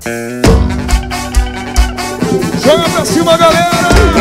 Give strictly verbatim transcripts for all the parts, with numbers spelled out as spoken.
Joga pra cima, galera.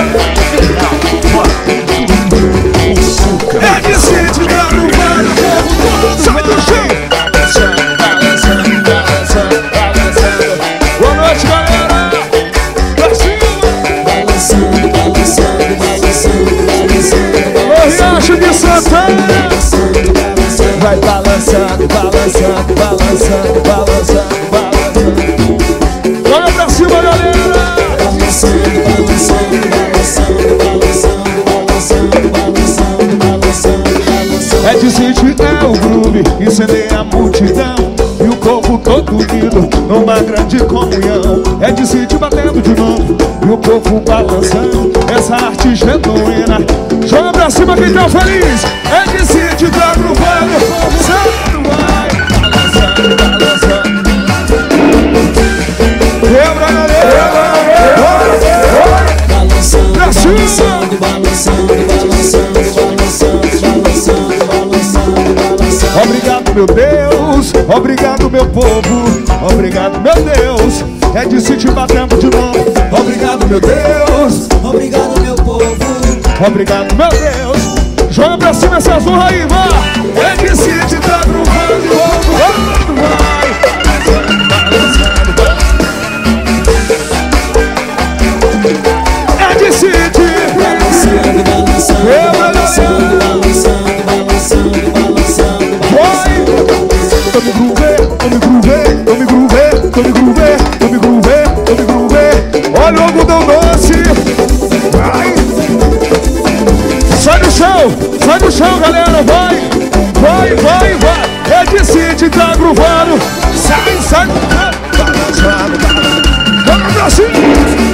É de sítio pra no vale, o povo todo sai do chão. Balançando, balançando, balançando, balançando. Boa noite, galera. Pra cima. Balançando, balançando, balançando, balançando. O Riacho de Santana. Vai balançando, balançando, balançando, balançando, balançando. Joga pra cima, galera. Balançando, balançando, balançando, balançando, balançando, balançando, balançando, balançando. É de sítio, é o groove, incendeia a multidão e o povo todo unido numa grande comunhão. É de sítio batendo de novo e o povo balançando, essa arte genuína. Joga pra cima quem tá feliz. É de sítio, tá groovando, o povo santo vai balançando, balançando. Quebra, galera. Balançando, balançando, balançando, balançando, balançando, balançando, balançando, balançando. Obrigado, meu Deus, obrigado, meu povo, obrigado, meu Deus. É de sítio batendo de novo. Obrigado, meu Deus, obrigado, meu povo, obrigado, meu Deus. Joga pra cima essa zorra aí, vai. É de sítio, tá groovando, o povo todo vai balançando, balançando. É de sítio, balançando, balançando, balançando, balançando, balançando, balançando. Vai! Tô me groove, tô me groove, tô me groove, tô me groove, tô me groove, tô me groove. Olha o algodão doce. Vai! Sai do chão, sai do chão, galera, vai! Vai, vai, vai! É de sítio, tá groovando. Sai, sai, balançando, balançando. Vamos pra cima!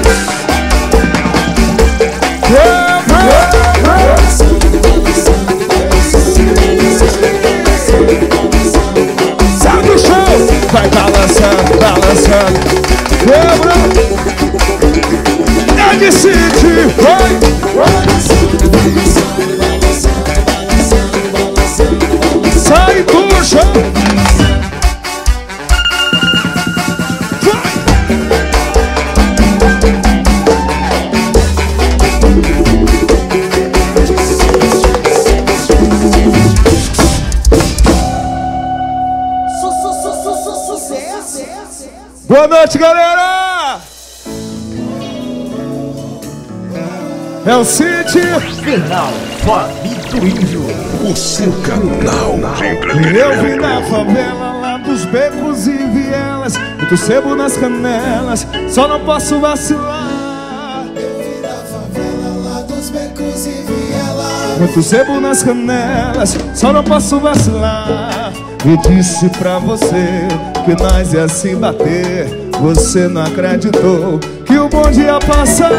Sai do chão, vai balançando, balançando. Quebra. É de sítio, vai. Sai do chão. Boa noite, galera! É o City Canal Fabido Índio, o seu canal de Eu vim da favela lá dos becos e vielas, muito sebo nas canelas, só não posso vacilar. Eu vim da favela lá dos becos e vielas, muito sebo nas canelas, só não posso vacilar. Eu disse pra você que nós ia se bater, você não acreditou que o bonde ia passar.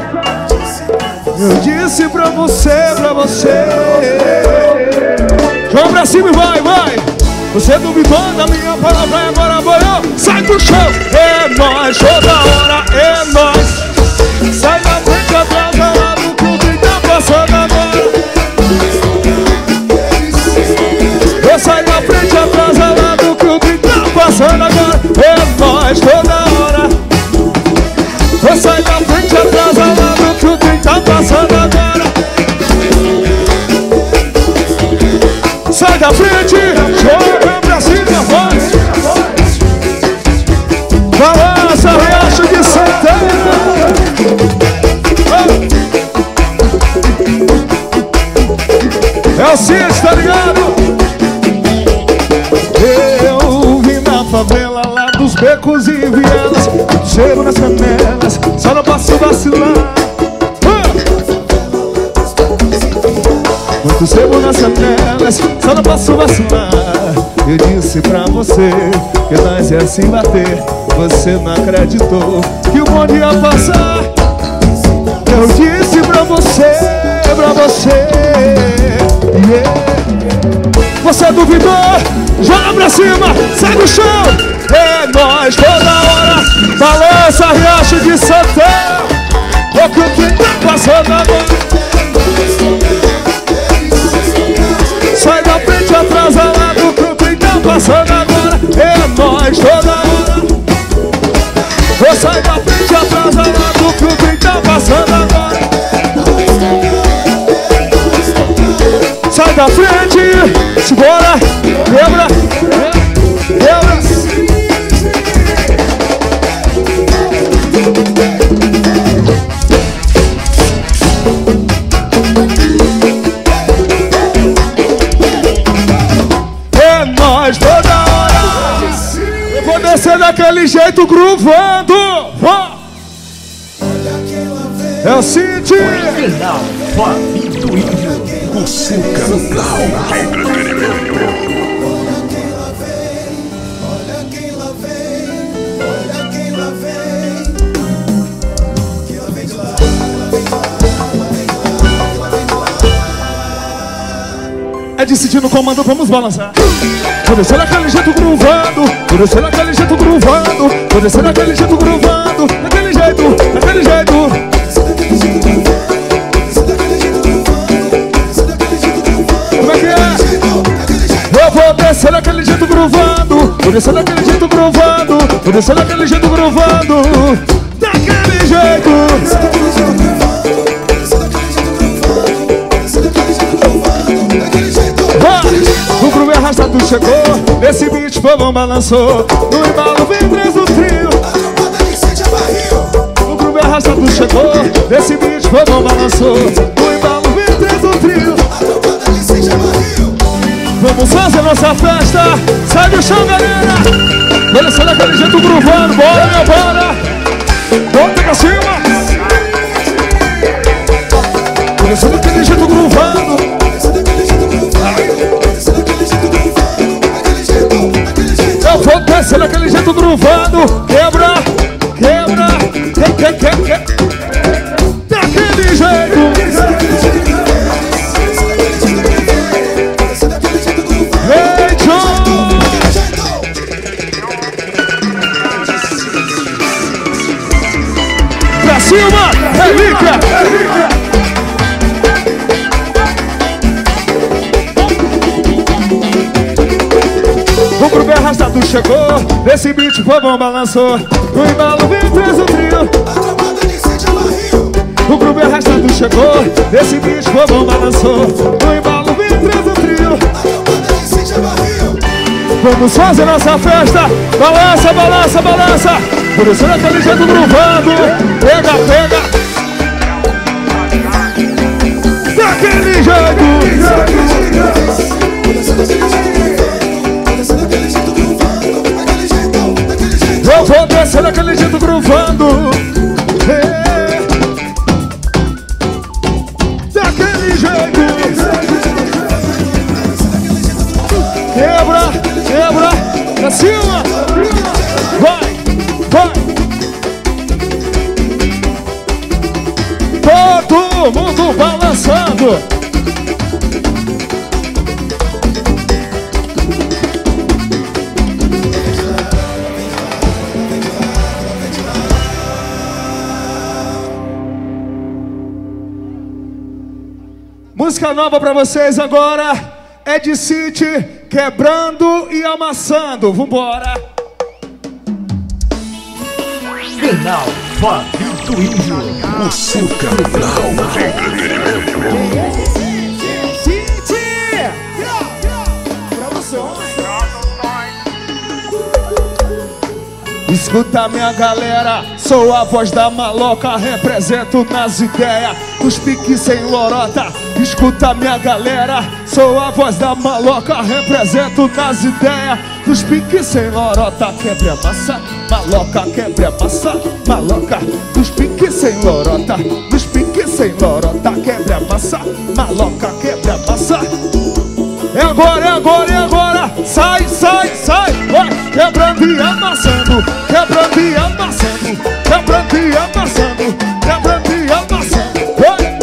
Eu disse pra você, pra você. Joga pra cima e vai, vai. Você duvidou da minha palavra e agora boiou. Sai do chão, é nóis, toda hora, é nóis. Sai da frente, atrás, lá do clube, tá passando agora. Eu saio da frente, atrás, lá do clube, tá passando agora. É nóis, toda hora. Eu saio da frente, atrás, lá do clube, tá passando agora. Sai da frente, joga pra cima, vai. Balança, Riacho de Santana. É o Cid, tá ligado? Eu vim na favela lá dos becos e vielas, cheiro nas canelas, só não posso vacilar. Muito sebo nas canelas, só não posso vacilar. Eu disse pra você que nós ia se bater, você não acreditou que o bonde ia passar. Eu disse pra você, pra você, yeah. Você duvidou, joga pra cima, sai do chão. É nóis toda hora, balança, Riacho de Santana. O que o que tá passando agora? Sai da frente, atrasa lá do grupo e tá passando agora. É nóis toda hora. Vou sair da frente atrasado que o trem tá passando agora. Sai da frente, segura, quebra, quebra. É nós toda hora. Eu vou descer daquele jeito groovando. É o City. Final Fábio do Índio. O seu canal de entretenimento. Olha quem lá vem, olha quem lá vem, olha quem lá vem. Que lá vem de lá, lá vem de lá, lá vem de lá, lá vem de lá. É decidir no comando, vamos balançar. Vou descer daquele jeito groovando. Vou descer daquele jeito groovando. Vou descer daquele jeito groovando. Daquele jeito, daquele jeito. Eu vou descer daquele jeito groovando. Vou descer daquele jeito groovando. Vou descer daquele jeito groovando. Daquele jeito. O groove arrastado chegou. Nesse beat o povão balançou. No embalo vem três do trio. O groove arrastado chegou. Nesse beat o povão balançou. No embalo vem três do trio. Vamos fazer nossa festa. Sai do chão, galera. Vou descer daquele jeito groovando. Bora, meu, bora. Bota pra cima. Vou descer daquele jeito groovando. Eu vou descer daquele jeito groovando. Quebra, quebra, que, que, que, que. Daquele jeito. Hey, John! Pra cima, relíquia, relíquia. O groove arrastado chegou. Nesse beat o povão balançou. No embalo vem três o trio. O groove arrastado chegou. Nesse beat o povão balançou. No embalo vem três o trio. Vamos fazer nossa festa. Balança, balança, balança. Por isso naquele jeito groovando. Pega, pega. Daquele jeito. Eu vou descer daquele jeito groovando. É. Daquele jeito. Quebra, quebra. Pra cima. Vai, vai. Todo mundo balançando. Música nova pra vocês agora é de City, Quebrando e Amassando. Vambora! Final Fábio do Índio. O seu canal de entretenimento. City! Escuta minha galera, sou a voz da maloca, represento nas ideias, os piques sem lorota. Escuta minha galera, sou a voz da maloca, represento nas ideias, os piques sem lorota. Quebra massa, maloca, quebra massa, maloca, os piques sem lorota, os piques sem lorota. Quebra massa, maloca, quebra massa. É agora, é agora, é agora. Sai, sai, sai. Vai. Quebrando e amassando. Quebrando e amassando. Quebrando e amassando. Quebrando e amassando. Vai.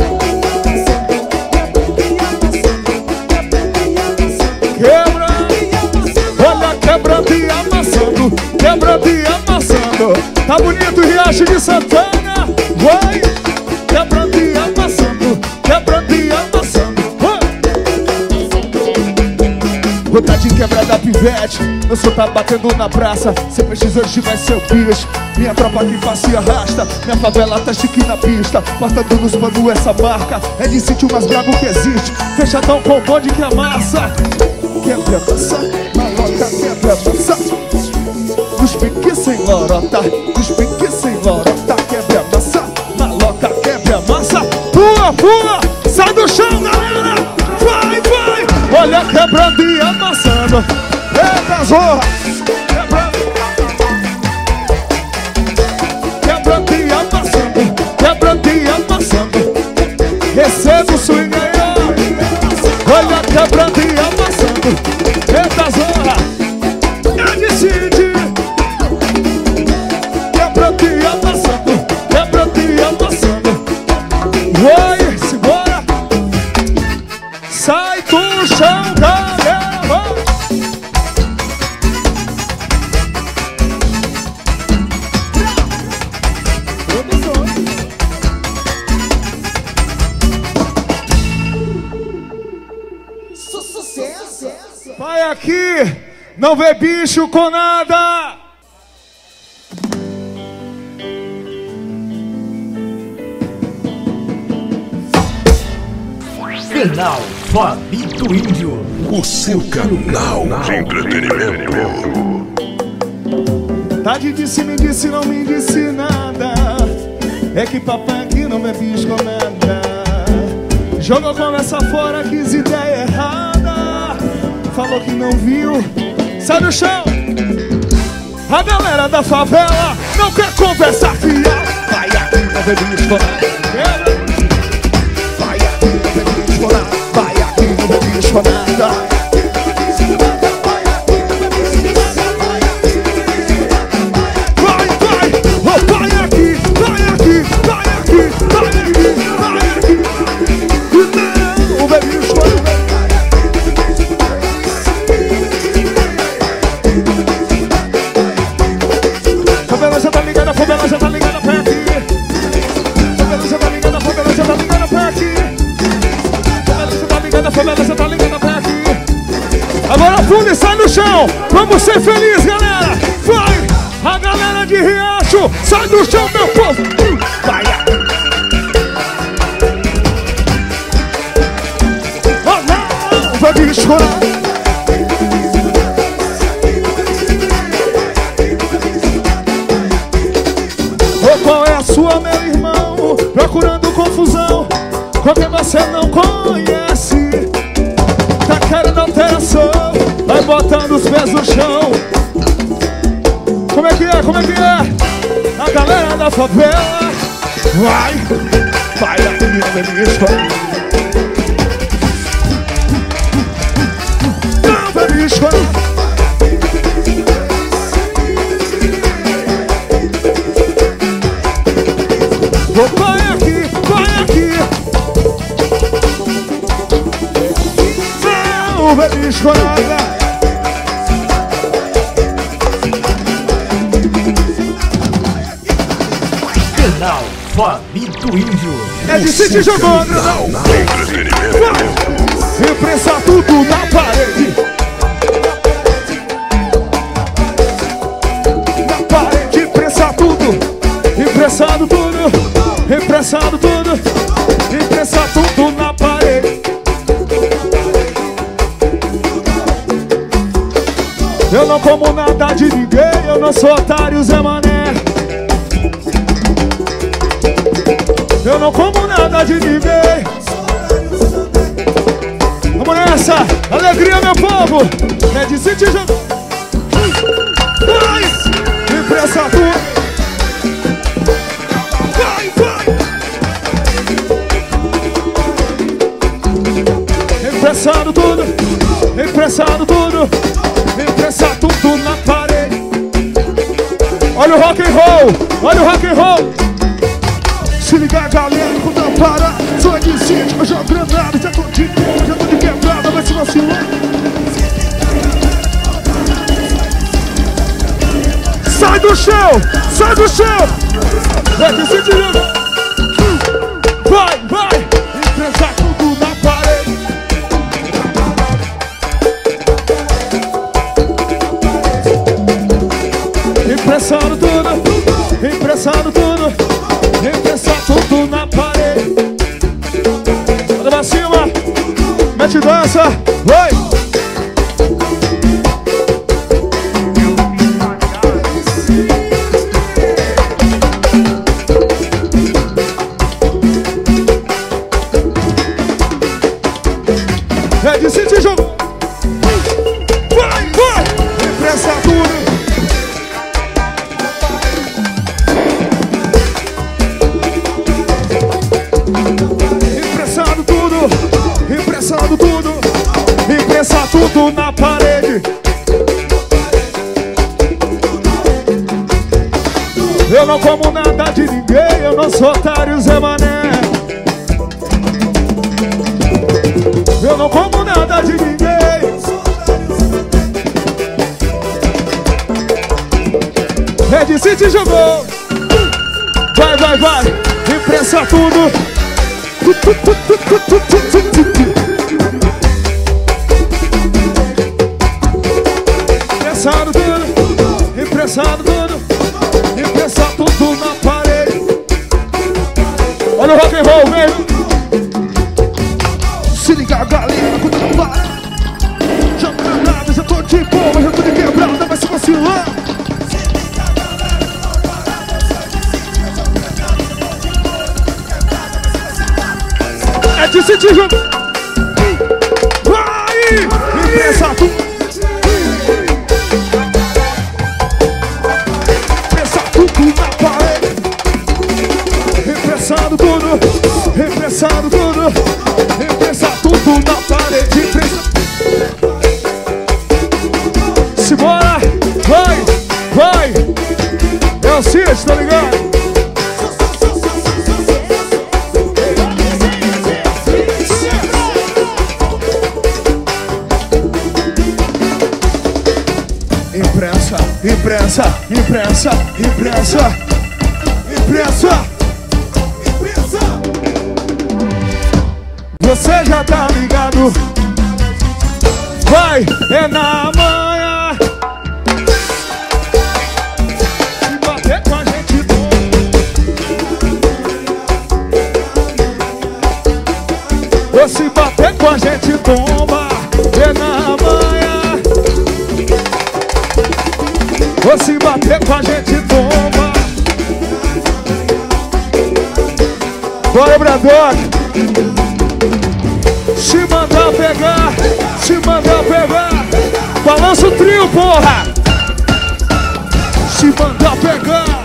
Quebra. Olha, quebrando e amassando. Quebrando e amassando. Tá bonito o Riacho de Santana. Vai. Quebrando e amassando. Quebrando e amassando. Vontade de quebrar da pivete. Meu som tá batendo na praça, cê precisa hoje vai ser o bicho. Minha tropa que faz se arrasta, minha favela tá chique na pista. Portando nos panos essa marca, é de sítio mais brabo que existe. Fechadão com o bonde que amassa. Quebra massa, maloca, quebra massa. Nos piques sem lorota, nos piques sem lorota. Quebra massa, maloca, quebra massa. Pula, pula, sai do chão, galera. Vai, vai, olha quebrando e amassando. Eita zorra, quebrando, quebrando e amassando, quebrando e amassando. Recebo o swing aí, olha quebrando e amassando. Eita zorra, é decide. Quebrando e amassando, quebrando e amassando. Oi, segura, sai do chão, galera. Vai aqui, não vê bicho com nada. Canal Fabito Índio, o seu canal de entretenimento. Tá de disse, me disse, não me disse nada. É que papai aqui não me bicho com nada. Jogou conversa fora, quis ideia errada. Falou que não viu, sai do chão. A galera da favela não quer conversar fiel. Vai aqui, não vê bicho com nada. Vai aqui, não vê bicho com nada. Vai aqui, não vê bicho com nada. Agora pula e sai no chão. Vamos ser felizes, galera. Vai, a galera de Riacho, sai do chão, meu povo. Vai. Oh não, vai me chorar. Oh, qual é a sua, meu irmão? Procurando confusão com quem você não conhece. Tá querendo alteração, vai botando os pés no chão. Como é que é, como é que é? A galera da favela vai, vai aqui, obelisco. Não, obelisco. Vai aqui, vai aqui. Não, obelisco nada. Canal Fabito Índio. É de City jogou, grandão. Imprensa tudo na parede. Na parede, imprensa tudo. Imprensado tudo. Imprensado tudo. Imprensa tudo na parede. Eu não como nada de ninguém. Eu não sou otário, Zé Mané. Eu não como nada de ninguém. Vamos nessa, alegria, meu povo. É de City jogou. Vai, impressa tudo. Vai, vai. Impressado tudo. Impressado tudo. Impressa tudo na parede. Olha o rock and roll. Olha o rock and roll. Se ligar, galera, quando eu parar, sou de sítio, eu jogo granada, já tô de boa, já tô de quebrada, vai se vacilar. Sai do chão, sai do chão. É de sítio, vai, vai, enfrentar tudo na parede. Impressando tudo, impressando tudo, impressando tudo na parede. Olha pra cima, mete dança, vai! É de sentir jogo. Vai, vai! Impressa tudo. Impressando tudo. Impressando tudo. Impressa tudo na parede. Eu não como nada de ninguém. Eu não sou otário Zé Mané. Eu não como nada de ninguém. Red City jogou. Vai, vai, vai. Impressa tudo. Impressando tudo. Impressando tudo. Impressa tudo na parede. Olha o rock and roll, mesmo. Se ligar, galera, quando não para. Já não é nada, já tô de boa, já tô de quebrada, vai se vacilar. É de sentir junto. Vai! Impressa tudo. Impressa tudo na parede. Impressando tudo. Impressando tudo. Impressa tudo na parede. Impressa. Simbora! Vai! Vai! É o Cid, tá ligado? Impressa, impressa, impressa, impressa, impressa, impressa. Você já tá ligado? Vai, é na manhã. Se bater com a gente toma. Ou se bater com a gente toma. É na manhã. Ou se bater com a gente toma. Bora, Bradock. Se mandar pegar, se mandar pegar. Balança o trio, porra. Se mandar pegar.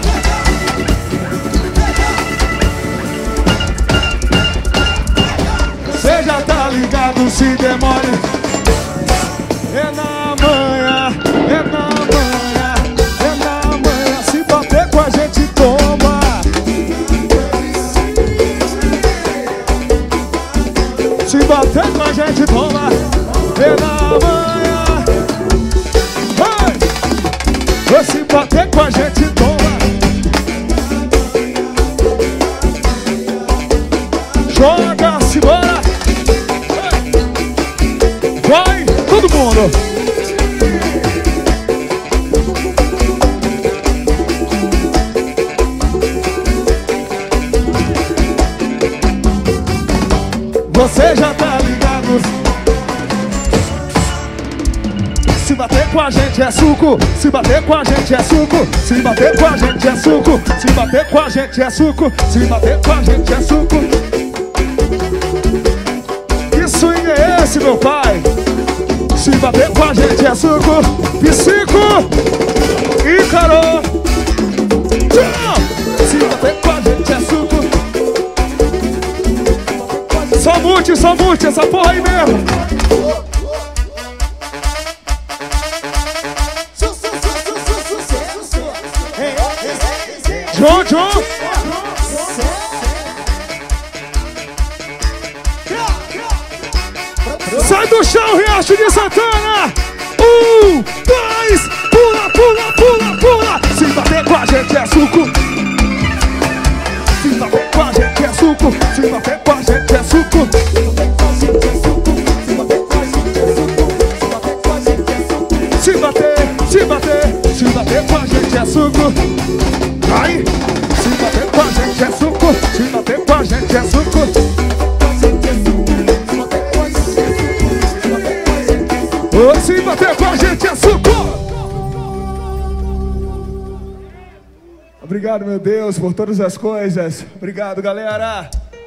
Cê já tá ligado, se demore. É na manhã, é na manhã, é na manhã. Se bater com a gente toma. Se bater com a gente toma. É na manhã. Vai! Se bater com a gente toma. Joga, se bora. Vai, todo mundo. Você já tá ligado? Se bater com a gente é suco. Se bater com a gente é suco. Se bater com a gente é suco. Se bater com a gente é suco. Se bater com a gente é suco. Que swing é esse, meu pai? Se bater com a gente é suco. Psico Ícaro. Se bater com a gente é suco. Só mute, só mute, essa porra aí mesmo. John, John. Sai do chão, Riacho de Santana. Um, dois, pula, pula, pula, pula. Se bater com a gente é suco. Se bater com a gente é suco. Se bater com a gente é suco. Se bater, se bater, se bater com a gente é suco. Obrigado, meu Deus, por todas as coisas. Obrigado, galera.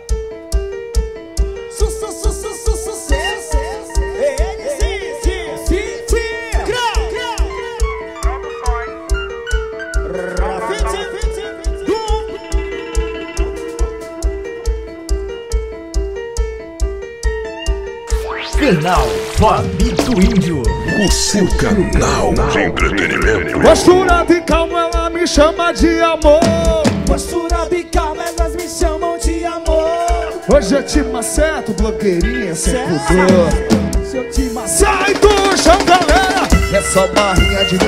Canal Fabido Índio, o seu canal de entretenimento. Postura de calma, ela me chama de amor. Postura de calma, elas me chamam de amor. Hoje eu te maceto, blogueirinha sem pudor. Se eu te matar, Sai do chão, galera. É só barrinha de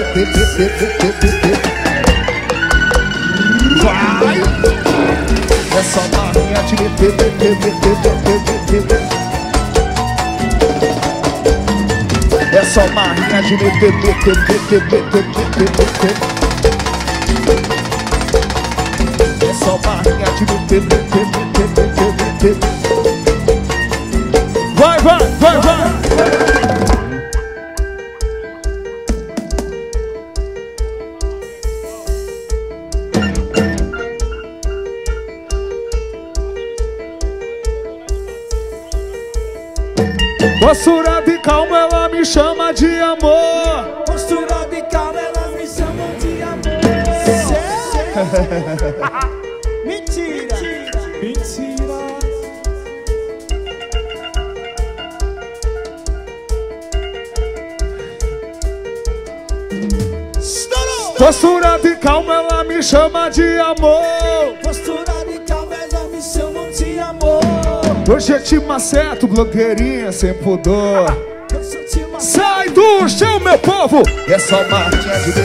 vai. É só barrinha de É só marrinha de meter, meter, meter, meter, meter, meter. É só marrinha de meter, meter, meter, meter, meter. Vai, vai, vai, vai. Postura de calma, ela me chama de amor. postura de calma, elas me chamam de amor. Mentira. Mentira. Postura de calma, ela me chama de amor. Postura de calma, elas me chamam de amor. Hoje eu te maceto, blogueirinha sem pudor. Eu sou te matar. Sai do chão, meu povo. É só marquinha de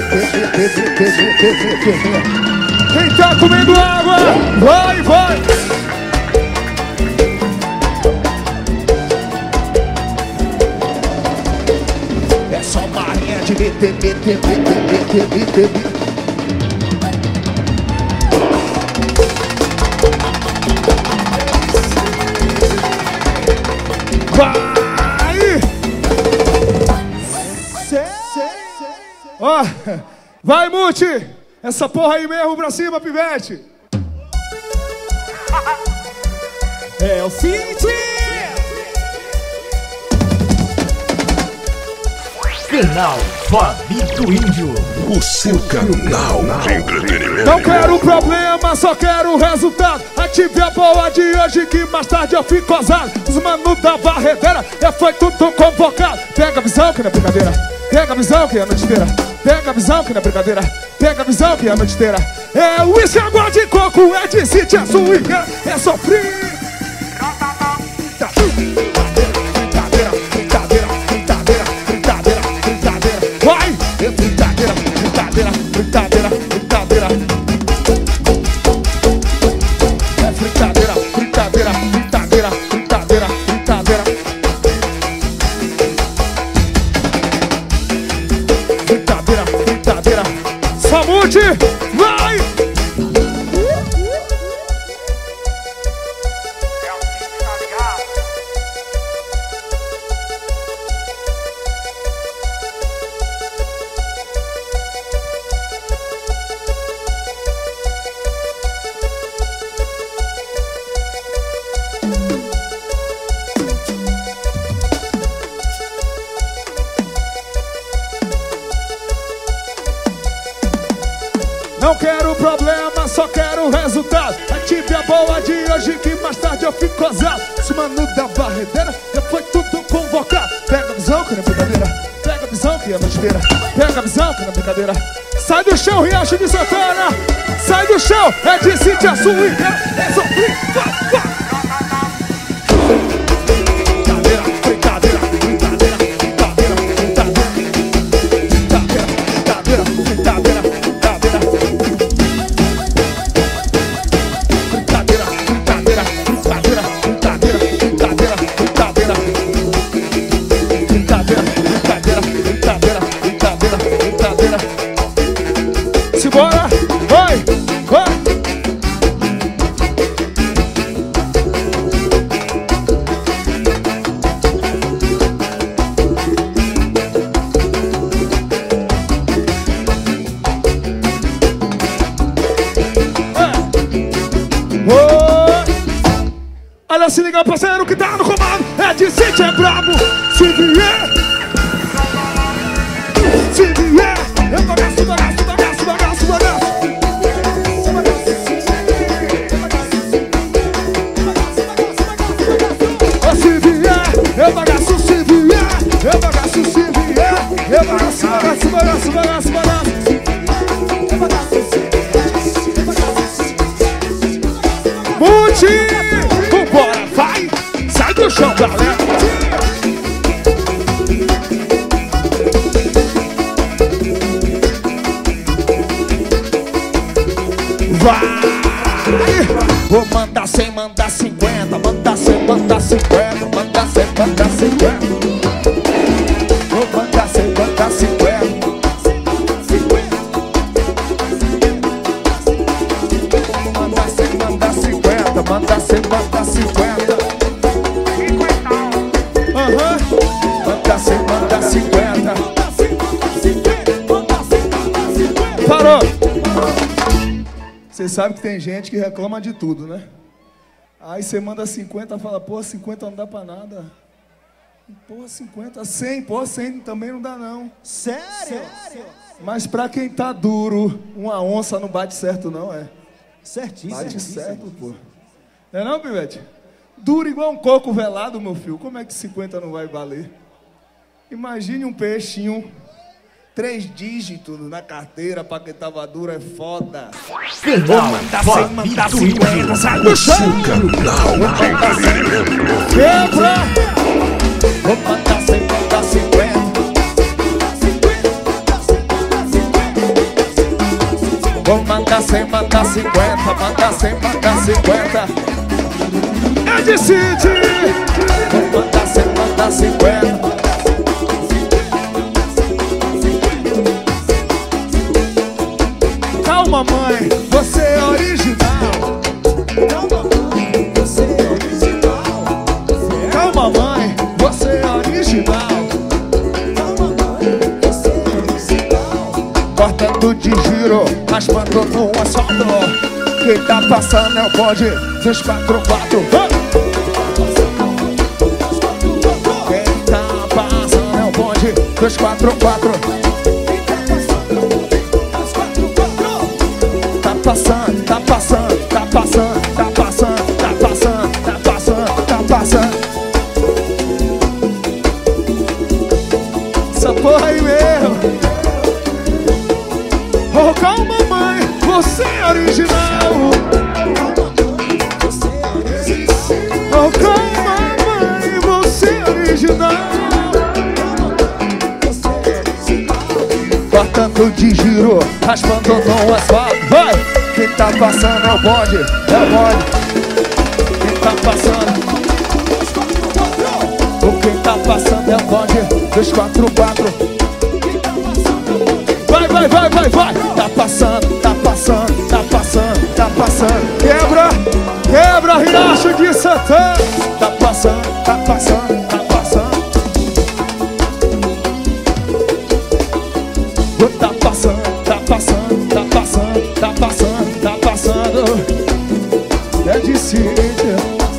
quem tá comendo água, vai, vai. É só marquinha de meter, meter, meter, meter, meter. Vai! Ó, oh, vai, Muti! Essa porra aí mesmo pra cima, pivete! É o City! Canal Fabido Índio, o seu canal de entretenimento. Não quero problema, só quero resultado. Ative a boa de hoje que mais tarde eu fico azado. Os manos da varredeira já foi tudo convocado. Pega a visão que não é brincadeira. Pega a visão que é a noite inteira. Pega a visão que não é brincadeira. Pega a visão que é a noite inteira. É uísque, água de coco, é de city, é swing, é sofrer. Brincadeira, brincadeira, brincadeira, brincadeira, brincadeira. Vai! É brincadeira, brincadeira, brincadeira, brincadeira. É brincadeira, brincadeira, brincadeira, brincadeira, brincadeira. Brincadeira, brincadeira. Saúde, vai! Não quero problema, só quero resultado. Ative a boa de hoje que mais tarde eu fico gozado. Os mano da varredeira já foi tudo convocado. Pega a visão que não é brincadeira. Pega a visão que é noite inteira. Pega a visão que não é brincadeira. Sai do chão, Riacho de Santana. Sai do chão, é de City, a swing, é sofrer. Vai, vai. Brincadeira, brincadeira, brincadeira, brincadeira, brincadeira, brincadeira, brincadeira, brincadeira. Simbora, vai, vai. Oh. Olha, se liga, parceiro, que tá no comando. É de City, é brabo. Se vier, se vier, eu bagaço, bagaço, bagaço, bagaço, bagaço. Se vier, eu bagaço, se vier, eu bagaço, se vier, eu bagaço, bagaço, bagaço, bagaço, bagaço. Muti, vambora, vai, sai do chão, galera. Vai, vou mandar cem, mandar cinquenta, mandar cem, mandar cinquenta, mandar cem, mandar cinquenta. Vou mandar cem, mandar cinquenta. Mandar cem, mandar cinquenta, mandar cem, mandar cinquenta. Aham. Mandar cem, mandar cinquenta. Parou. Você sabe que tem gente que reclama de tudo, né? Aí você manda cinquenta, fala, pô, cinquenta não dá pra nada. Pô, cinquenta, cem, pô, cem também não dá não. Sério? Sério? Mas pra quem tá duro, uma onça não bate certo não, é? Certíssimo. Bate certo, pô. Não é não, Pivete? Duro igual um coco velado, meu filho. Como é que cinquenta não vai valer? Imagine um peixinho. Três dígitos na carteira pra quem tava duro é foda. Canal Fabito Índio. Sai do chão! Quebra! Vou mandar cem, mandar cinquenta. Vou mandar cem, mandar cinquenta. Mandar cem, mandar cinquenta. É de City! Vou mandar cem, mandar cinquenta. Calma, mãe, você é original. Calma, mãe, você é original. Calma, mãe, você é original. Calma, mãe, você é original. Cortando de giro, raspando no asfalto. Quem tá passando é o bonde dois quatro quatro. Quem tá passando é o bonde dois quatro quatro. Tá passando, tá passando, tá passando, tá passando, tá passando, tá passando, tá passando. Essa porra aí mesmo. Oh, calma, mãe, você é original. Oh, calma, mãe, você é original. Cortando de giro, raspando no asfalto. Vai! Quem tá passando é o bonde, é o bonde. Quem tá passando, o quem tá passando é o bonde dois quatro quatro. Vai, vai, vai, vai, vai! Tá passando, tá passando, tá passando, tá passando. Quebra, quebra, Riacho de Santana. Tá passando, tá passando, tá passando. Tá passando, tá passando, tá passando, tá passando, tá passando. É de City.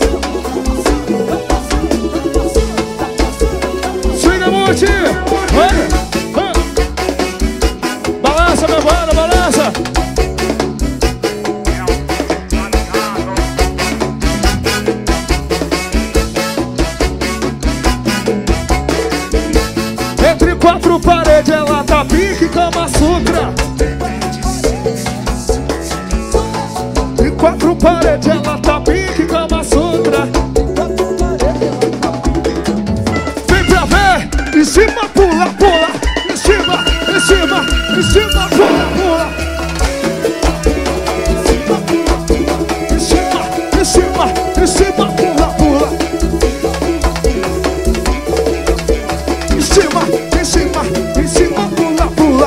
Swinga, Muti! Balança, meu mano, balança! Entre quatro paredes ela tá pique como açúcar. Entre quatro paredes ela tá pique como açúcar. Vem pra ver, em cima pula, pula. Em cima, em cima, em cima pula, pula. Em cima, em cima, em cima pula, pula. Em cima, em cima, em cima pula, pula.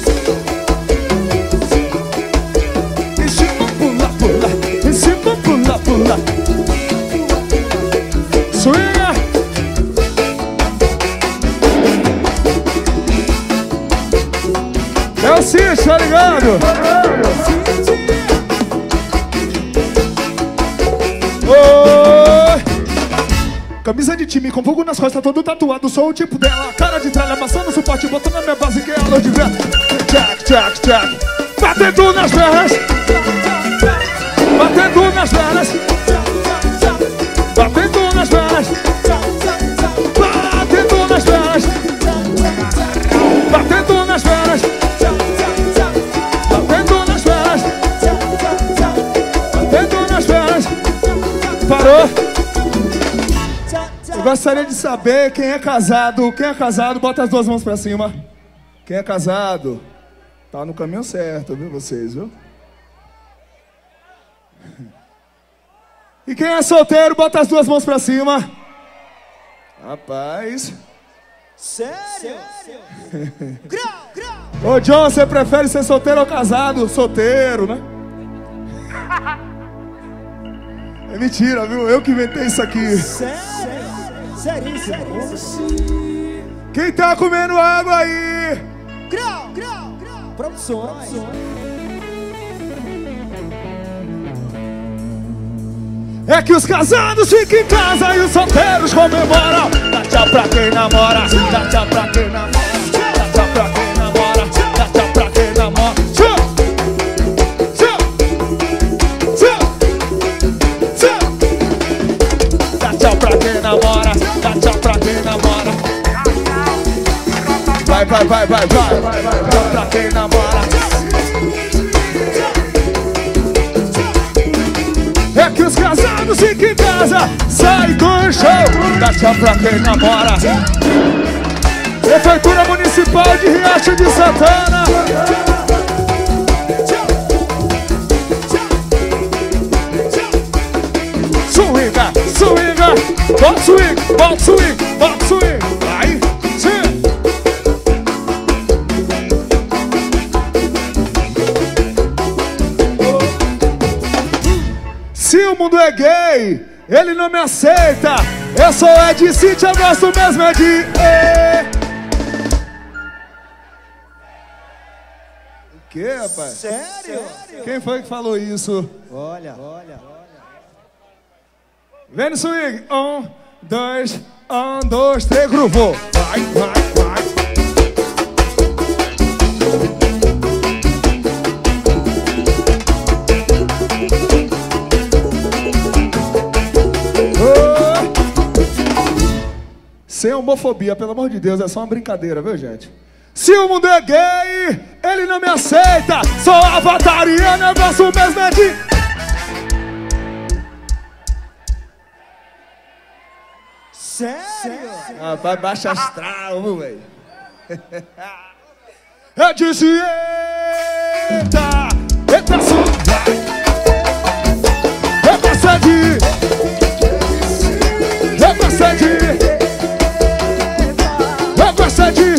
Em cima pula, pula. Em cima pula, pula. Swinga. É o City, tá ligado? Camisa de time com fogo nas costas, todo tatuado, sou o tipo dela. Cara de tralha, maçã no suporte, botando na minha base que é a luz de vela. Tchac, tchac, tchac. Batendo nas pernas. Batendo nas pernas. Batendo nas pernas. Batendo nas pernas. Batendo nas pernas. Batendo nas pernas. Batendo nas pernas. Parou? Eu gostaria de saber quem é casado. Quem é casado, bota as duas mãos pra cima. Quem é casado, tá no caminho certo, viu, vocês, viu? E quem é solteiro, bota as duas mãos pra cima. Rapaz. Sério? Ô, John, você prefere ser solteiro ou casado? Solteiro, né? É mentira, viu? Eu que inventei isso aqui. Sério? Seríssimo. Quem tá comendo água aí? Grau, grau, grau. Produções. É que os casados ficam em casa e os solteiros comemoram. Dá tchau pra quem namora. Dá tchau pra quem namora. Dá tchau pra quem namora. Dá tchau pra quem namora. Tchau. Tchau. Tchau. Tchau. Dá tchau pra quem namora. Dá tchau pra quem namora. Vai, vai, vai, vai, vai. Dá tchau pra quem namora. É que os casados ficam em casa, sai do show, dá tchau pra quem namora. Prefeitura Municipal de Riacho de Santana. Swinga, swinga, bota swing, bota swing, bota swing. Vai, sim. Se o mundo é gay, ele não me aceita. Eu sou Ed City, eu gosto mesmo é de e. O que, rapaz? Sério? Quem foi que falou isso? Olha, olha. Vem no swing. Um, dois, um, dois, três, gruvou. Vai, vai, vai. Sem homofobia, pelo amor de Deus, é só uma brincadeira, viu, gente? Se o mundo é gay, ele não me aceita. Sou avatariano, eu gosto mesmo é de... Sério? Ah, vai baixa astral, viu, velho? Eu disse, eita, eita, sua... Eu gosto de... Eu gosto de... Eu gosto de...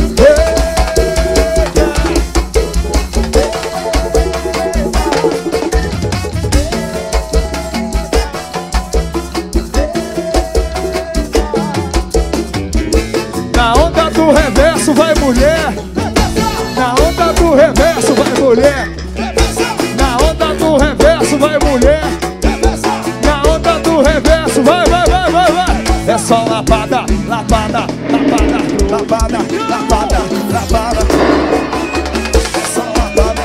Na onda do reverso vai mulher. Na onda do reverso vai mulher. Na onda do reverso vai mulher. Na onda do reverso vai, vai, vai, vai, vai. É só lapada, lapada, lapada, lapada, lapada, lapada. É só lapada.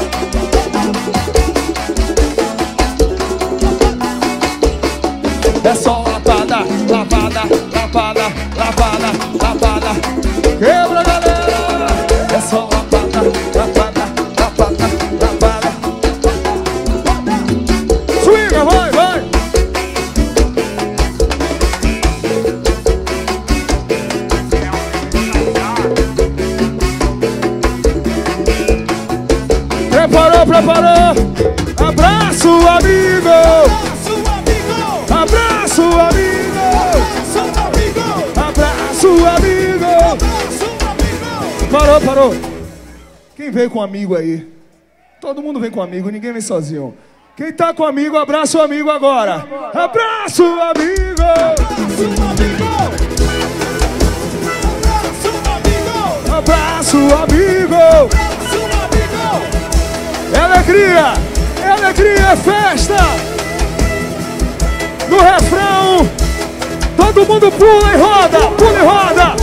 É só lapada, lapada, lapada, lapada, lapada. Quebra, galera! É só lapada, lapada, lapada, lapada. Swinga, vai, vai! Preparou, preparou! Abraço, amigo! Abraço, amigo! Abraço, amigo! Parou, parou! Quem veio com amigo aí? Todo mundo vem com amigo, ninguém vem sozinho. Quem tá com amigo, abraça o amigo agora! Abraço, amigo! Abraço, amigo! É alegria! É alegria, é festa! No refrão, todo Todo mundo pula e roda, pula e roda.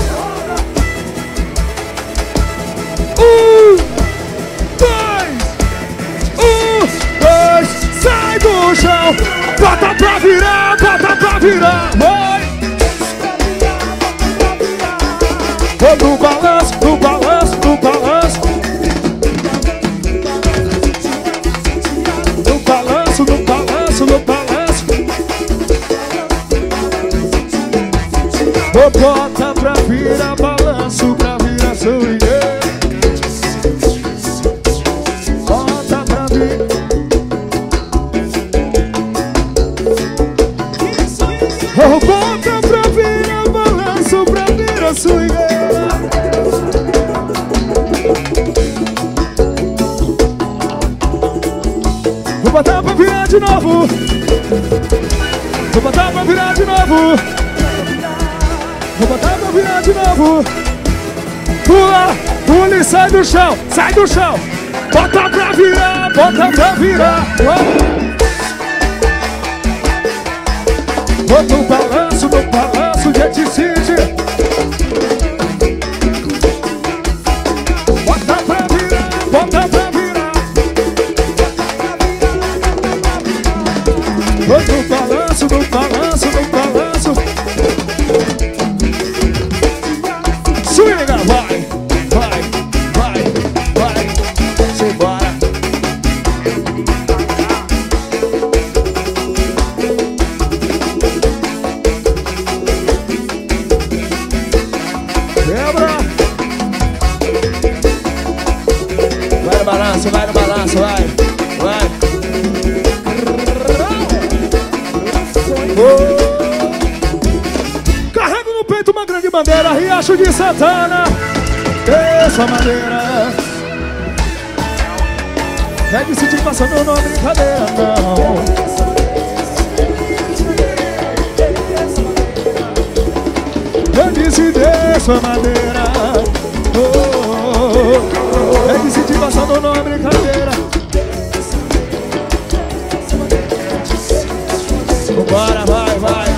Um, dois, um, dois, sai do chão. Bota pra virar, bota pra virar. Vai. No balanço, no balanço, no balanço. No balanço, no balanço, no balanço. Bota pra virar, balanço pra virar swingueira. Bota pra virar. Bota pra virar, balanço pra virar swingueira. Vou botar pra virar de novo. Vou botar pra virar de novo. Vou botar pra virar de novo. Pula, pula e sai do chão. Sai do chão. Bota pra virar, bota pra virar. Bota o balanço no balanço de Eticite. Bota pra virar, bota pra virar. Bota o balanço no balanço no balanço. Swinga, vai, vai, vai, vai. Simbora. Quebra. Vai no balanço, vai no balanço, vai, vai. Oh. Carrego no peito uma grande bandeira, Riacho de Santana. Essa maneira é de sentir passando, não é brincadeira, não. Eu disse dessa maneira, oh, oh, oh. É de sentir passando, não é brincadeira. Vambora, vai, vai.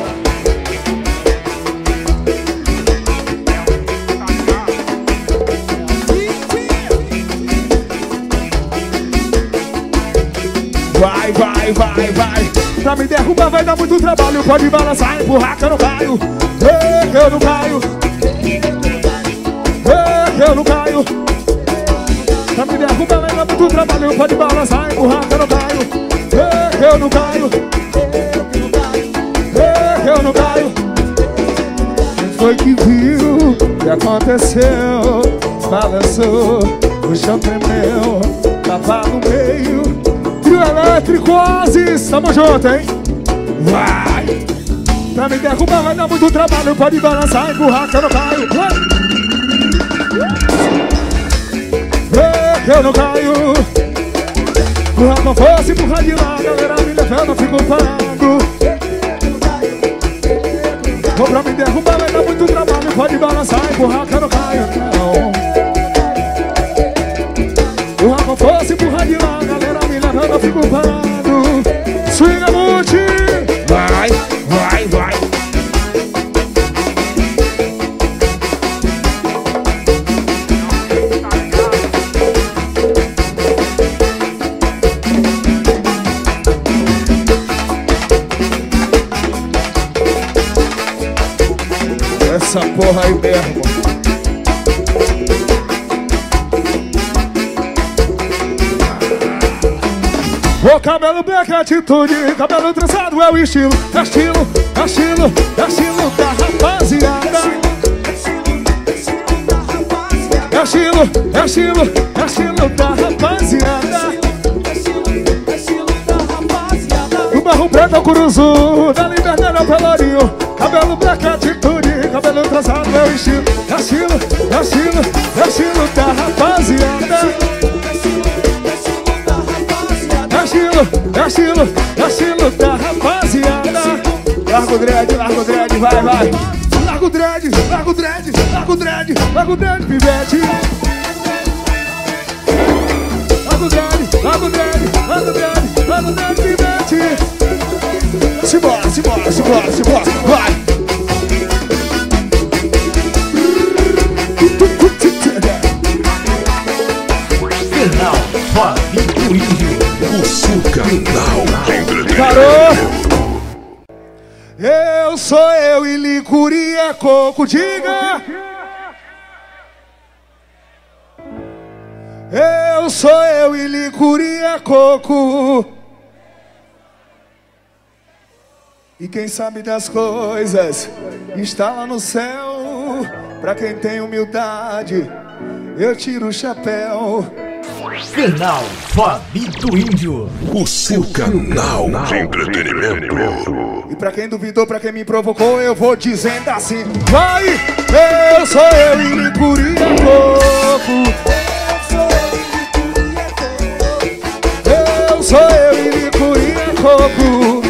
Vai, vai, vai, vai. Pra me derrubar vai dar muito trabalho. Pode balançar, empurrar que eu não caio. Ei, que eu não caio. Ei, que eu não caio. Pra me derrubar vai dar muito trabalho. Pode balançar, empurrar que eu não caio. Ei, que eu não caio. Ei, que eu não caio. Quem foi que viu o que aconteceu? Balançou, o chão tremeu. Tava no meio. Trio elétrico, Oasis, tamo junto, hein? Vai! Pra me derrubar vai dar muito trabalho. Pode balançar, empurrar que eu não caio. Vai! Vê que eu não caio. Empurrar com força, empurrar de lá. Galera me levando, eu fico parado. Vou pra me derrubar vai dar muito trabalho. Pode balançar, empurrar que eu não caio. Não. Empurrar com força, empurrar de lá. Galera me levando, eu fico parado. Swinga multi. Vai, vai, vai. Essa porra aí mesmo. O cabelo branco é atitude, cabelo trançado é o estilo. É estilo, é estilo, é estilo da rapaziada. É estilo, é estilo, é estilo da rapaziada. Do Barro Preto ao Curuzu, da Liberdade ao Pelourinho. Cabelo branco é atitude, cabelo trançado é o estilo. É estilo, é estilo, é estilo da rapaziada. É estilo, é estilo, é estilo da rapaziada. Larga o dread, larga o dread, vai, vai. Larga o dread, larga o dread, larga o dread, larga o dread, pivete. Larga o dread, larga o dread, larga o dread, larga o dread, pivete. Simbora, simbora, simbora, simbora, vai. Parou! Eu sou eu e licuri é coco, diga! Eu sou eu e licuri é coco. E quem sabe das coisas está lá no céu. Pra quem tem humildade, eu tiro o chapéu. Canal Fabi do Índio, O seu canal de entretenimento. E pra quem duvidou, pra quem me provocou, eu vou dizendo assim: vai! Eu sou eu e licuri é coco. Eu sou eu e licuri é coco.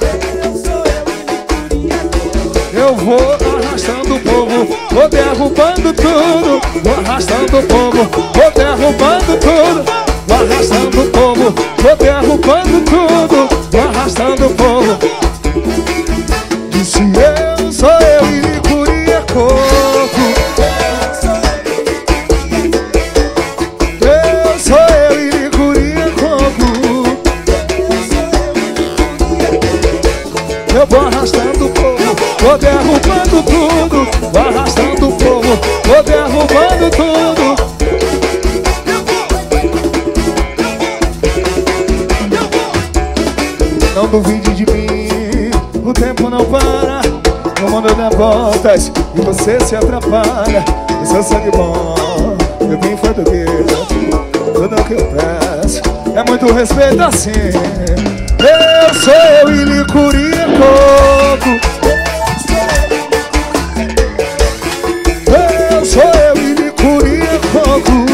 Eu vou arrastando o povo, vou derrubando tudo. Vou arrastando o povo, vou derrubando tudo. Vou arrastando o povo, vou derrubando tudo. Vou arrastando o povo. Disse eu, sou eu e licuri é coco. Eu sou eu e licuri é coco. Eu vou arrastando o povo, vou derrubando tudo. Vou arrastando o povo, vou derrubando tudo. Não duvide de mim, o tempo não para. O mundo dá voltas e você se atrapalha. O seu sangue bom, eu vim foi do que tudo que eu peço é muito respeito assim. Eu sou eu e licuri é coco. Eu sou eu e licuri é coco.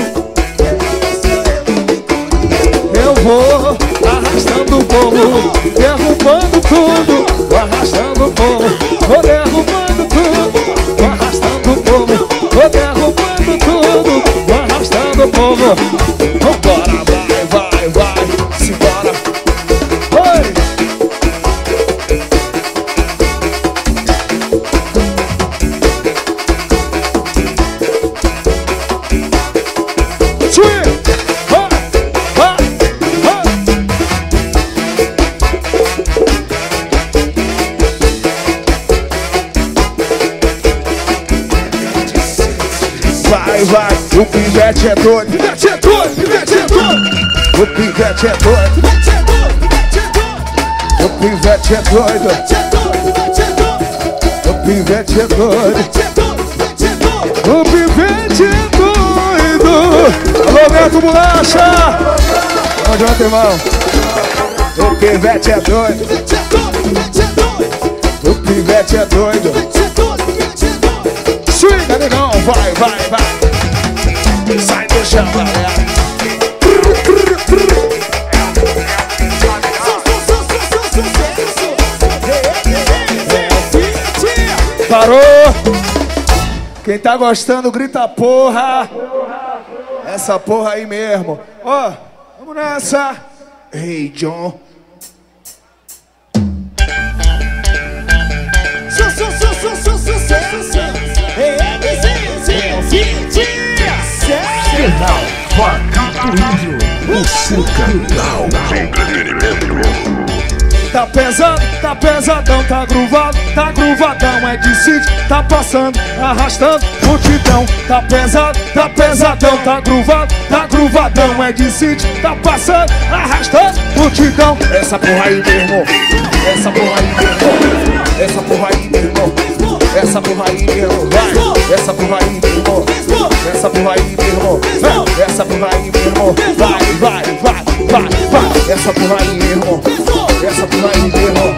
Eu vou arrastando o povo, derrubando tudo. Vou arrastando o povo, vou derrubando tudo. Vou arrastando o povo, vou derrubando tudo. Vou arrastando o povo. Vambora, vai, vai, vai, simbora. Oi! Swing! Vai, vai, vai! Vai, vai, o pivete é doido. Pivete é doido, pivete é doido. O pivete é doido. O pivete é doido. O pivete é doido. O pivete é doido. Alô, Beto Bolacha. Onde vai, irmão? O pivete é doido. O pivete é doido. Swinga, negão, vai, vai, vai. Sai do chão, galera. Parou! Quem tá gostando, grita porra! Essa porra aí mesmo. Ó, oh, vamos nessa! Hey, John! Canal Fabi do Índio, O seu canal de entretenimento. Tá pesado, tá pesadão, tá gruvado, tá gruvadão, é de sítio, tá passando, arrastando, multidão. Tá pesado, tá pesadão, tá gruvado, tá gruvadão, é de sítio, tá passando, arrastando, multidão. Essa porra aí, meu irmão, essa porra aí, meu irmão, essa porra aí, meu irmão, essa porra aí, meu irmão, vai, essa porra aí, meu irmão, essa porra aí, meu irmão, essa porra aí, meu irmão, vai, vai, vai, vai, vai, essa porra aí, meu irmão. Essa porra aí mesmo.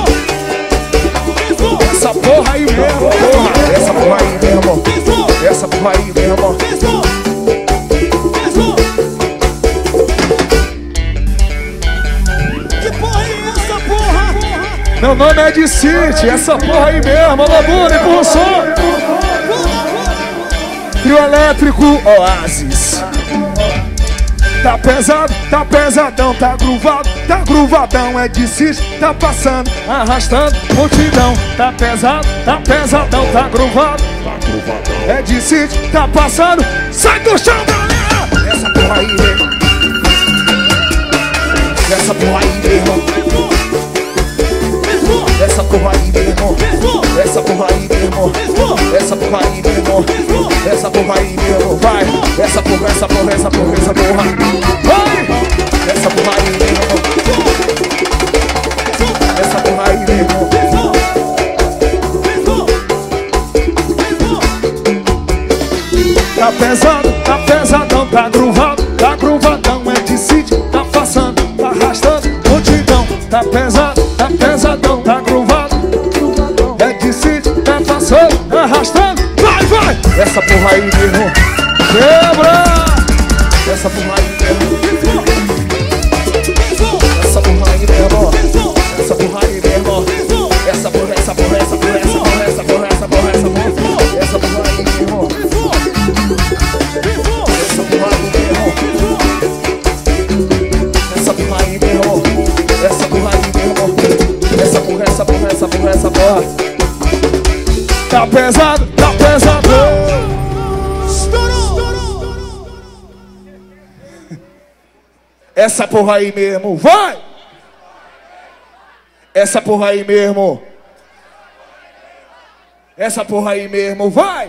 Essa porra aí mesmo, porra. Essa porra aí mesmo. Essa porra aí mesmo. Que porra é essa, porra? Meu nome é de City, essa porra aí mesmo. Alô, Buna, empurra o som. Trio elétrico, Oasis. Tá pesado, tá pesadão, tá gruvado, tá gruvadão, é de cis, tá passando, arrastando, multidão. Tá pesado, tá pesadão, tá gruvado, é de cis, tá passando, sai do chão, galera! Essa porra aí, né? Essa porra aí, meu irmão. Essa porra aí, meu irmão. Essa porra aí, meu irmão. Essa porra aí, meu irmão. Essa porra aí, meu irmão. Vai. Essa porra, essa porra, essa porra, essa porra. Vai. Essa porra aí, meu irmão. Essa porra aí, meu irmão. Tá pesado, tá pesadão, tá gruvado, tá gruvadão, é de sítio, tá passando, tá arrastando, multidão. Tá pesado, tá pesadão, tá gruvado, é de sítio, tá passando, tá arrastando, vai, vai! Essa porra aí, meu irmão, quebra! Essa porra aí, meu irmão. Essa porra aí, meu irmão. Essa porra aí, meu irmão. Essa porra, essa porra, essa porra, essa porra, essa porra, essa porra, essa porra, essa porra aí, meu irmão. Essa porra aí, meu irmão. Essa porra aí, meu irmão. Essa porra aí, meu irmão. Essa porra, essa porra, essa porra, essa porra. Tá pesado, tá pesado. Essa porra aí mesmo, vai! Essa porra aí mesmo. Essa porra aí mesmo, vai!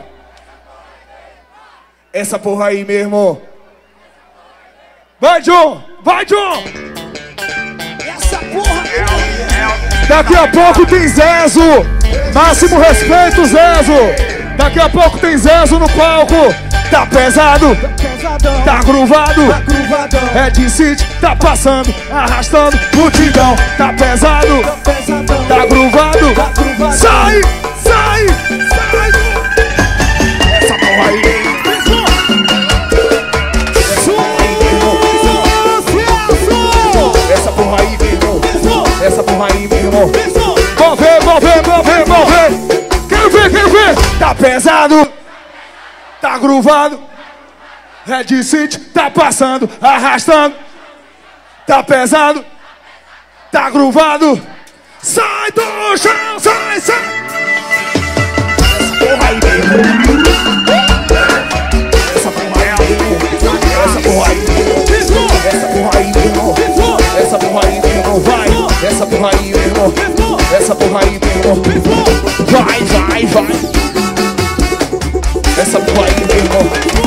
Essa porra aí mesmo. Vai, John! Vai, John! Essa porra aí. Daqui a pouco tem Zezo. Máximo respeito, Zezo. Daqui a pouco tem Zezo no palco. Tá pesado, tá gruvado, é de sítio, tá passando, arrastando, multidão. Tá pesado, tá gruvado, sai, sai, sai. Essa porra aí. Essa porra aí, meu irmão. Essa porra aí, meu irmão. Vou ver, vou ver, vou ver, vou ver. Quero ver, quero ver. Tá pesado, tá gruvado, é de sítio, tá passando, arrastando. Tá pesado, tá gruvado. Sai do chão, sai, sai. Essa porra aí, meu irmão. Essa porra aí, meu irmão. Essa porra aí, meu irmão. Essa porra aí, meu irmão. Essa porra aí, meu irmão, vai. Essa porra aí, meu irmão. Essa porra aí, meu irmão. Vai, vai, vai. Essa porra aí, meu irmão.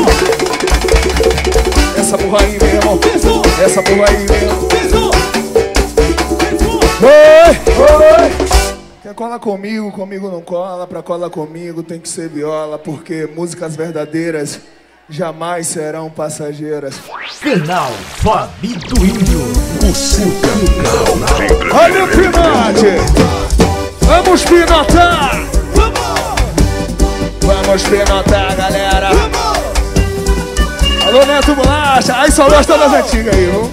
Essa porra aí, meu irmão. Essa porra aí, meu irmão. Oi, oi. Quer colar comigo? Comigo não cola. Pra colar comigo tem que ser viola, porque músicas verdadeiras jamais serão passageiras. Canal Fabi do Índio, o seu canal. Olha o pinote! Vamos pinotar! Vamos pinotar, galera! Alô, Neto Bolacha! Aí só gosta das antigas aí, viu?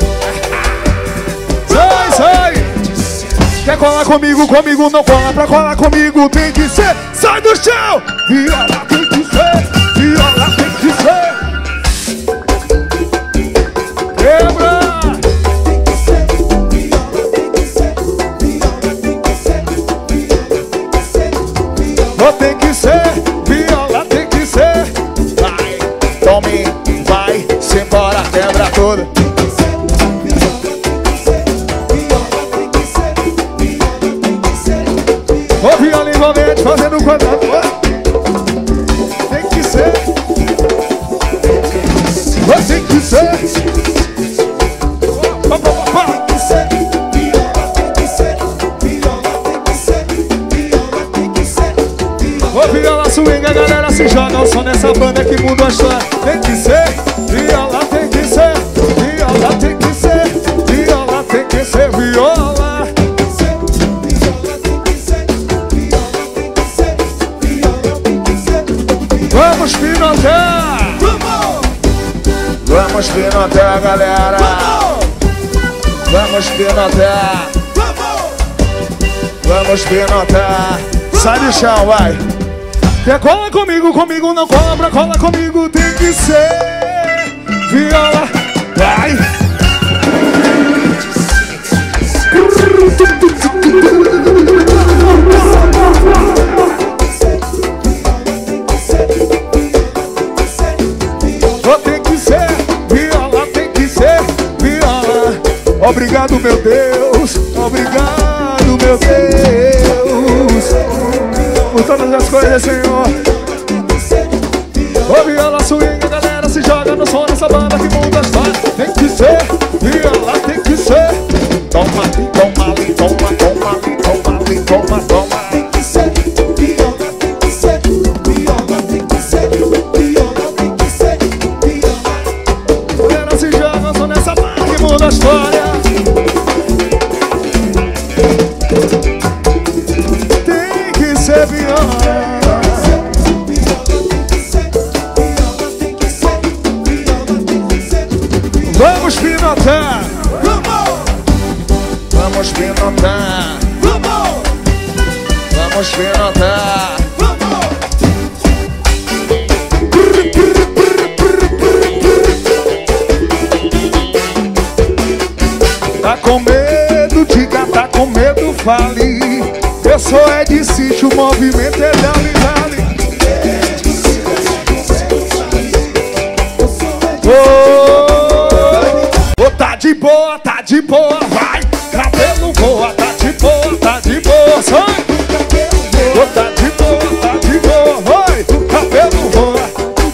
Sai, sai! Quer colar comigo? Comigo não cola. Pra colar comigo tem que ser. Sai do chão! Viola tem que ser! Viola tem que ser! Quebra! Oh, tem que ser, viola tem que ser. Vai, tome, vai, se embora, quebra toda. O viola envolvente fazendo quadrado. Tem que ser. Oh, tem que ser. Pá, pá, pá, pá. Ô viola swing, a galera se joga o som nessa banda que muda a história. Tem que ser, viola tem que ser, viola tem que ser, viola tem que ser, viola. Vamos pinotar! Vamos pinotar, galera! Vamos pinotar! Vamos pinotar! Sai do chão, vai! Quer cola comigo, comigo não cola. Pra cola comigo tem que ser viola, vai! Oh, tem que ser viola, tem que ser viola. Obrigado, meu Deus. Obrigado, meu Deus, por todas as coisas, Senhor. Ô, viola swing, a galera se joga no som dessa banda que muda a história. Tem que ser, viola tem que ser. Toma ali, toma ali, toma, toma ali, toma ali, toma, toma. Tem que ser, viola tem que ser, viola tem que ser, viola tem que ser, viola. A galera se joga no som dessa banda que muda a história. Tem que ser viola. Vamos pinotar, vamos pinotar, vamos pinotar. Tá com medo, diga, tá com medo, fale. Eu sou é de sítio, o movimento é dali, dali. Oh, oh, tá de boa, tá de boa, vai. Cabelo voa, tá de boa, tá de boa, sai. Oh, tá de boa, tá de boa, vai. Cabelo voa.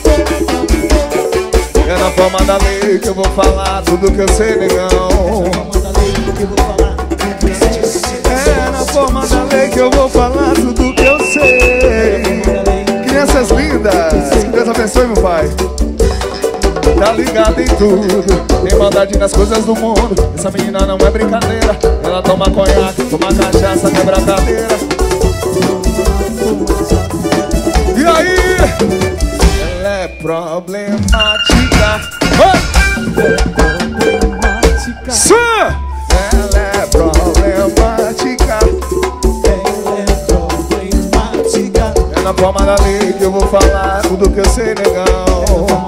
É na forma da lei que eu vou falar tudo que eu sei, negão. É na forma da lei que eu vou falar tudo que eu sei. Crianças lindas, que Deus abençoe, meu pai. Tá ligado em tudo, tem maldade nas coisas do mundo. Essa menina não é brincadeira. Ela toma conhaque, toma cachaça, quebra a cadeira. E aí? Ela é problemática. Sim! Ela é problemática. É na forma da lei que eu vou falar tudo que eu sei, negão.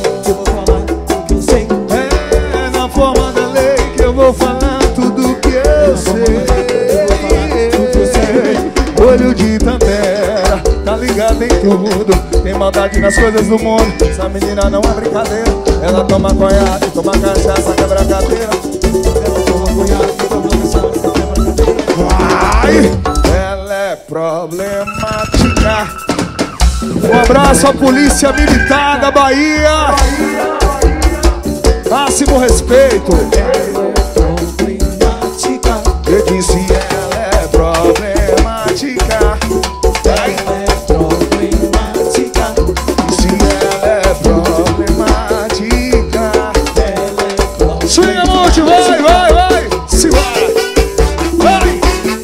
É na forma da lei que eu vou falar tudo que eu sei. Olho de tandera, tá ligado em tudo. Tem maldade nas coisas do mundo. Essa menina não é brincadeira. Ela toma conhaque, toma cachaça, quebra a cadeira. Vai! Ela é problemática. Um abraço à Polícia Militar da Bahia. Máximo respeito. Eu disse ela é problemática. Ela é problemática. Se ela é problemática. Swinga, monte, vai, vai, vai. Se vai, vai.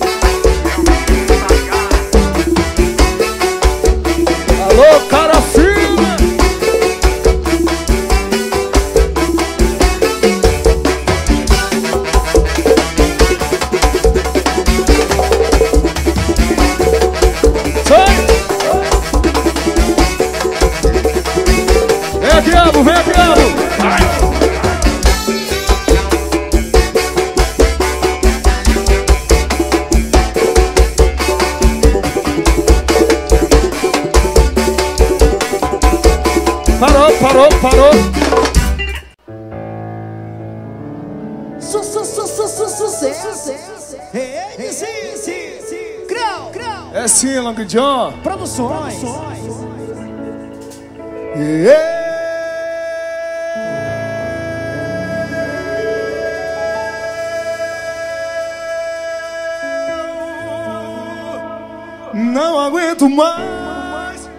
Alô, cara firme. Vem, diabo, vem, diabo! Parou, parou, parou! Sucesso! É sim, Long John! Produções! Yeah. Não aguento mais.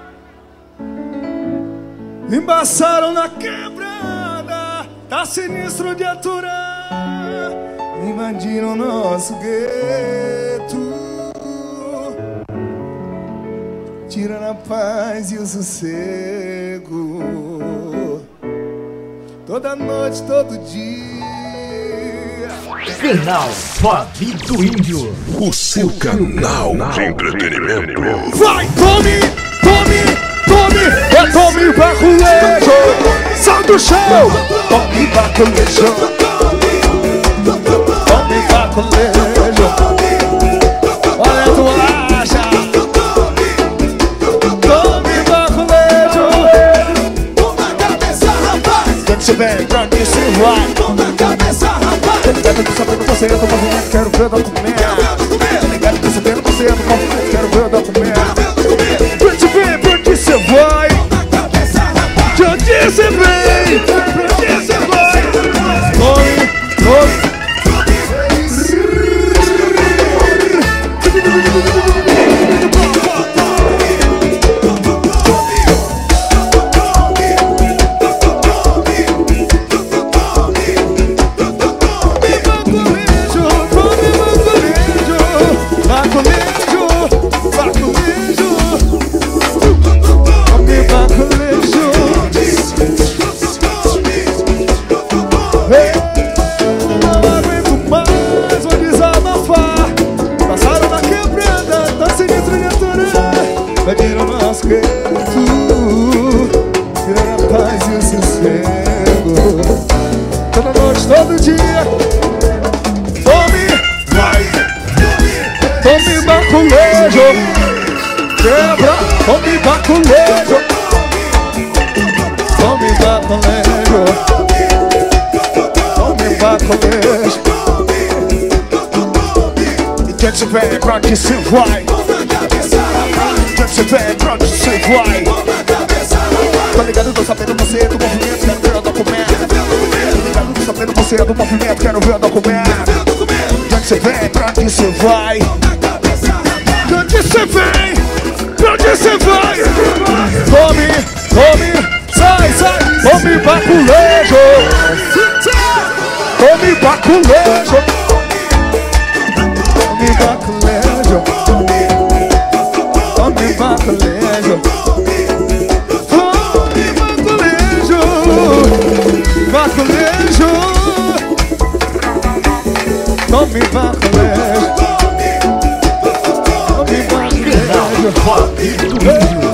Embaçaram na quebrada, tá sinistro de aturar. Invadiram nosso gueto, tirando a paz e o sossego. Toda noite, todo dia. Canal Fabi do Índio. O seu canal de entretenimento. Vai, tome, tome, tome. É tome baculejo. Sal do chão. Tome baculejo. Tome baculejo. Olha a bolacha. Tome baculejo. Toma a cabeça, rapaz! Quando você vem, quando você vai. Toma a cabeça, rapaz! você do movimento, quero ver o documento. Tá ligado que sabendo você do movimento, quero ver o documento. Pra onde vem, pra onde você vai? De onde você vem? Pra onde você vai? Nome, nome. Todo dia, tome, vai, tome baculejo, quebra, tome baculejo, tome baculejo, tome baculejo. E quem tiver pra onde se vai? Quem tiver pra onde se vai? Tá ligado, tô sabendo você do movimento, quero ver o documento. Sabendo você é do movimento, quero ver o documento. De onde você vem, pra onde você vai? De onde você vem, pra onde você vai? Tome, tome, sai, sai. Tome baculejo, tome baculejo, tome baculejo, tome baculejo, tome baculejo, baculejo. Tome baculejo, tome baculejo.